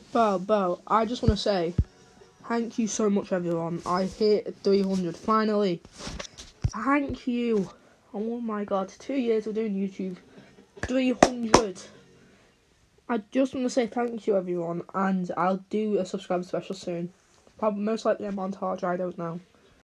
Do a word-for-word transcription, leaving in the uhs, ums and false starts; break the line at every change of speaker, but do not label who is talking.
Bo, Bo, I just want to say thank you so much, everyone. I hit three hundred finally. Thank you. Oh my god, two years of doing YouTube. three hundred. I just want to say thank you, everyone, and I'll do a subscribe special soon. Probably most likely a montage, I don't know.